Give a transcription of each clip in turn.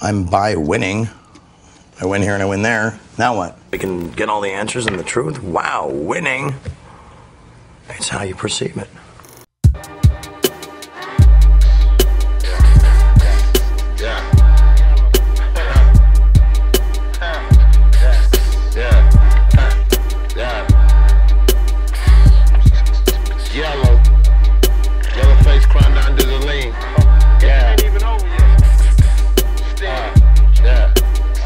I'm by winning. I win here and I win there. Now what? I can get all the answers and the truth? Wow, winning. It's how you perceive it. Yellow face Krondon to the lean. Yeah. Ain't even over yet.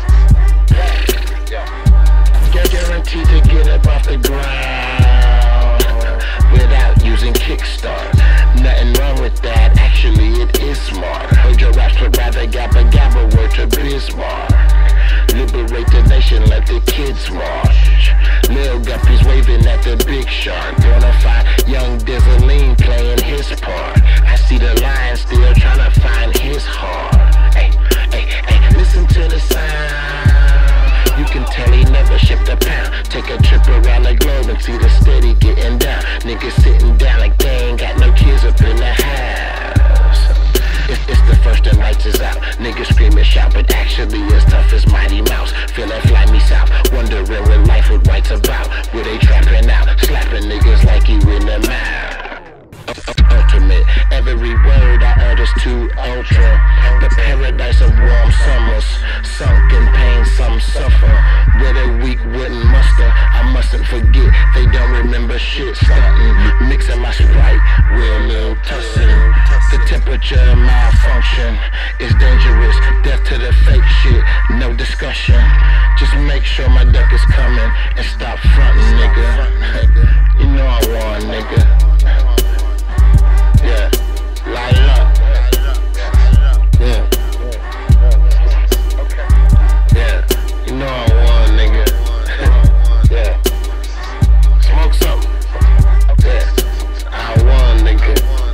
Get guaranteed to get up off the ground without using Kickstart. Nothing wrong with that, actually it is smart. Heard your raps but rather gabba gabba word to Bismarck. Liberate the nation, let the kids march. Lil Guppy's waving at the big shark. Gonna find young Dizzaline playing his part. I see the lion still trying to find his heart. Hey, hey, hey, listen to the sound. You can tell he never shipped a pound. Take a trip around the globe and see the steady getting down. Niggas sitting down like they ain't got no kids up in the house. It's the first the lights is out. Niggas scream and shout, but actually as tough as Mighty Mouse. Feeling fly me south, wondering what life with whites about. Where they trapping out, slapping niggas like you in the mouth. Ultimate, every word I utter's too ultra. The paradise of warm summers, sunk in pain, some suffer. Where the weak wouldn't muster, I mustn't forget they don't remember shit. Stunting, mixing my Sprite with a little tussin'. The temperature malfunction is dangerous. Death to the fake shit, no discussion. Just make sure my duck is coming and stop frontin', nigga. You know I won, nigga. Yeah, light up. Yeah. Yeah, you know I won, nigga. Yeah. Smoke something. Yeah, I won, nigga.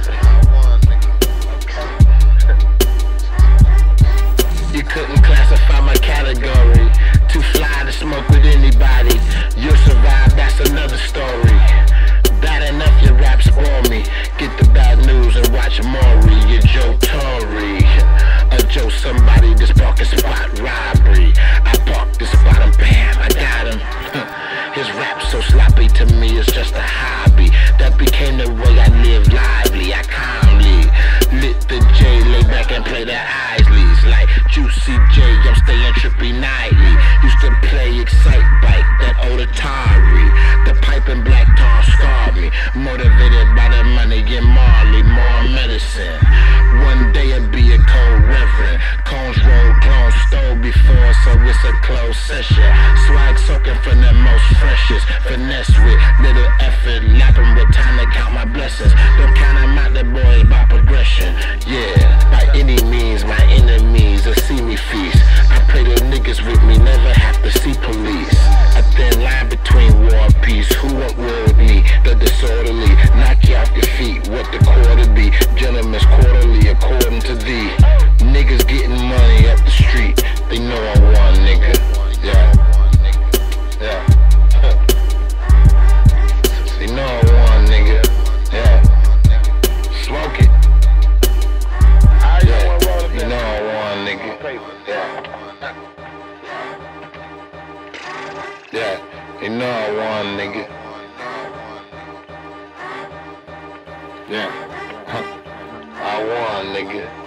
You couldn't classify my category. Too fly to smoke with anybody. You'll survive, that's another story. Bad enough your raps bore me. Get the bad news and watch Maury. You're Joe Torre. A Joe somebody just park a spot robbery. I parked the spot and bam, I got him. His rap so sloppy to me it's just a hobby. That became the way I live lively. I calmly lit the J, lay back and play the Isleys. Like Juicy J, I'm staying trippy nightly. Used to play Excite Bike, that old Atari. The pipe and black tar scarred me. Motivated by the money and Marley, more medicine. One day it'd be a cold reverend. Cones roll, clones stole before, so it's a closed session. Swag soaking from the most freshest. Finesse with little effort, lapping with time to count my blessings. Don't count them out, the boys by progression. Yeah, by any means, my enemies will see me feast. I pray the niggas with me never have to see police. A thin line between war and peace. Who want war with me? The disorderly, knock you off your feet. What the quarter be? Gentlemen's quarterly, according to thee. Niggas getting money up the street. They know I won, nigga. Yeah. Yeah. They know I won, nigga. Yeah. Smoke it. Yeah. You know I won, nigga. Yeah. Yeah. You know I won, nigga. Yeah. I won, nigga.